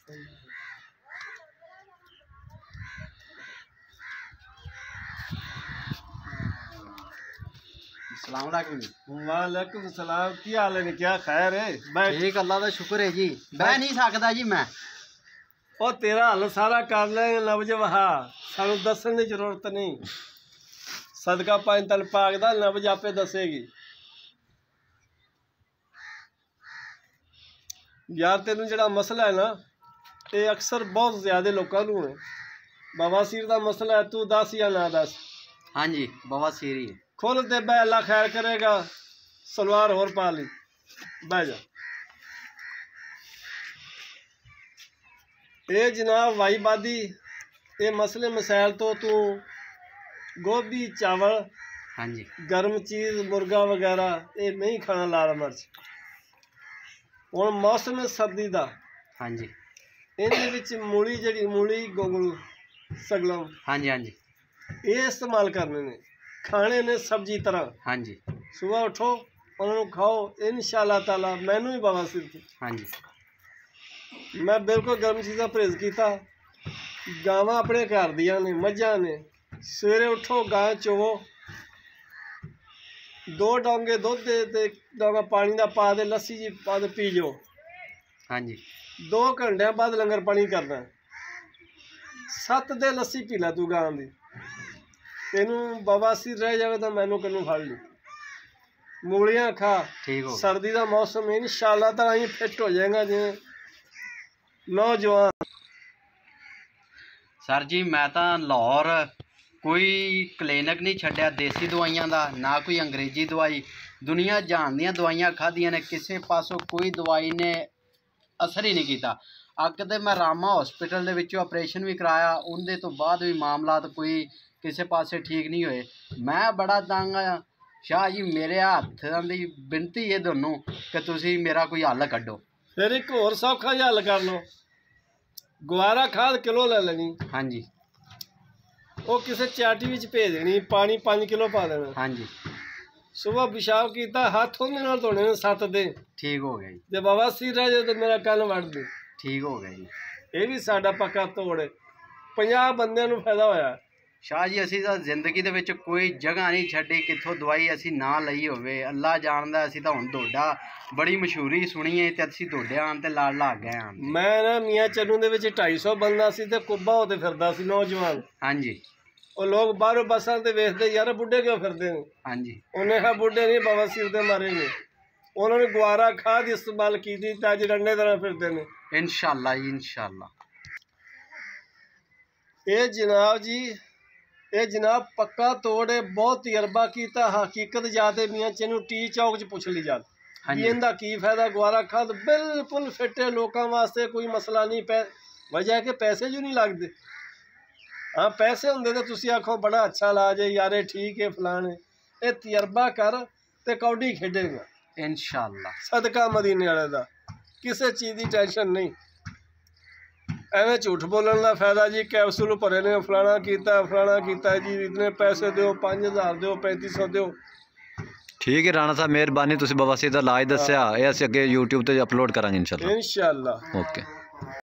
वालेकुम सलाम। की हाल है? क्या खैर है? ठीक, अल्लाह का शुक्र है जी। बह नहीं सकता जी मैं। और तेरा हल सारा कर लेंगे नबज वहा, सानू दसन की जरूरत नहीं। सदका पांच तन पाक दा नबज आपे दसेगी। यार तेनू जड़ा मसला है ना, ये अक्सर बहुत ज्यादा लोगों नू है। बवासीर दा मसला है, तू दस या ना दस। हाँ जी, बवासीर ही है। खोल दे बह, अल्लाह खैर करेगा। सलवार होर पा ली, बह जा। ये जनाब वाईबादी, ये मसले मसाइल तो तू गोभी चावल, हाँ जी, गर्म चीज़ मुर्गा वगैरह ये नहीं खाना, लाल मिर्च। हुण मौसम सर्दी दा, हाँ जी, इहदे विच मूली जड़ी मूली गोंगलू सगलम, हाँ जी, हाँ जी, ये इस्तेमाल करने ने, खाने ने सब्जी तरह। हाँ जी, सुबह उठो उन्होंने खाओ, इंशाअल्लाह ताला। मैनू भी बवासीर थी, हाँ जी, मैं बिल्कुल गर्म चीज़ा परहेज किया। गावां अपने घर दियां ने, मझां ने। सवेरे उठो, गाय चोवो, 2 डोंगे दुध दे ते डोंगा पानी दा पा दे, लस्सी जी पा दे, पी जाओ। हाँ जी, 2 घंटे बाद लंगर पानी करना। 7 दे लस्सी पी लै तू गां दी। तेनू बवासीर रह जाए तो मैनू कनू फड़ ली। मूलियां खा, ठीक हो। सर्दी का मौसम, इंशाअल्लाह ताला ही फिट हो जाएगा जिवें नौजवान। सर जी मैं तो लाहौर कोई क्लिनिक नहीं छड्या देसी दवाइयां दा, ना कोई अंग्रेजी दवाई। दुनिया जहान दियां दवाइयां खादियां ने, किसी पासों कोई दवाई ने असर ही नहीं किया। अग तो मैं रामा हॉस्पिटल दे विचों ऑपरेशन भी कराया, उनके तो बाद भी मामला तो कोई किसी पासे ठीक नहीं होए। मैं बड़ा तंग आ शाह जी, मेरे हत्थां दी बिनती है दोनों कि तुसी मेरा कोई हल कड्डो। फिर एक होर सौखा जिहा हल कर लो, गुआरा खाद किलो ले लेनी। हाँ जी, वो किसी चाटी विच भेज देनी, पानी 5 किलो पा देना। हाँ जी, सुबह पेशाब किया, हाथ उंदे नाल धोने ने 7 दिन। ठीक हो गया जी। जे बवासीर रह जाए तो मेरा कल वड़ दे। ठीक हो गया जी। ये भी साडा पक्का तोड़ है, 50 बंदियां नू फायदा होया। शाह जी असी तो जिंदगी दे विच कोई जगह नहीं छड्डी कित्थों दवाई असी ना लई होवे। अल्लाह जानदा असी तो हुण डोडा बड़ी मशहूरी सुनी है ते असी डोडे आन ते लड़ लग गए आन। मैं ना मियाँ चन्नू दे विच 250 बंदा सी ते कुब्बा होते फिरदा सी नौजवान। हाँ जी, वो लोग बाहरों बसां ते वेखदे, यार बुढ़े क्यों फिरदे ने। हाँ जी, उन्हें कहा बुढ़े नहीं बवासीर दे मारे ने। उन्होंने गुआरा खाद इस्तेमाल की थी, अज डंडे तरह फिरदे ने। इंशाअल्लाह जी, इंशाअल्लाह। ये जनाब जी, ये जनाब पक्का तोड़ है, बहुत तजर्बा किया। हकीकत जाते मियाँ चन्नू टी चौक च पुछ ली जा, हाँ जी, इनका की फायदा। गुआरा खाद बिल्कुल फिट है, लोगों वास्ते कोई मसला नहीं। वजह है कि पैसे जो नहीं लगते। हाँ पैसे होंगे तो तुसी आखो बड़ा अच्छा इलाज है यार, ठीक है फलाने। ये तजर्बा कर ते कौडी खेडेगा इंशाअल्लाह। सदका मदीने वाले दा, किसी चीज़ की टेंशन नहीं। एवं झूठ बोलने का फायदा जी, कैप्सूल भरे ने, फलाना किया जी, इतने पैसे दो, 5000 दो, 3500 दो। ठीक है राणा साहब, मेहरबानी, तुसीं बवासीर दा इलाज दस्सिया। ये असीं अगे यूट्यूब ते अपलोड करांगे इंशाअल्लाह। इंशाअल्लाह। ओके।